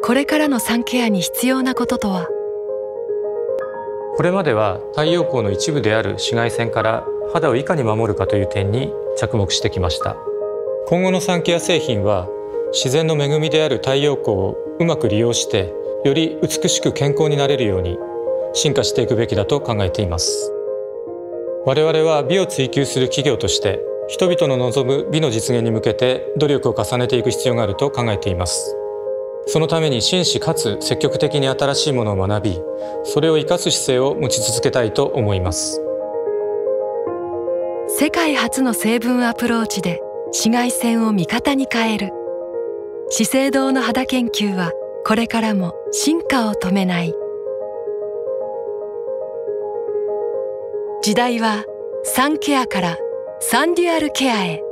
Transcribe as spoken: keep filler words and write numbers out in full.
これからのサンケアに必要なこととは。 これまでは太陽光の一部である紫外線から肌をいかに守るかという点に着目してきました。今後のサンケア製品は自然の恵みである太陽光をうまく利用してより美しく健康になれるように進化していくべきだと考えています。我々は美を追求する企業として人々の望む美の実現に向けて努力を重ねていく必要があると考えています。そのために真摯かつ積極的に新しいものを学び、それを生かす姿勢を持ち続けたいと思います。 世界初の成分アプローチで紫外線を味方に変える資生堂の肌研究はこれからも進化を止めない。時代はサンケアからサンデュアルケアへ。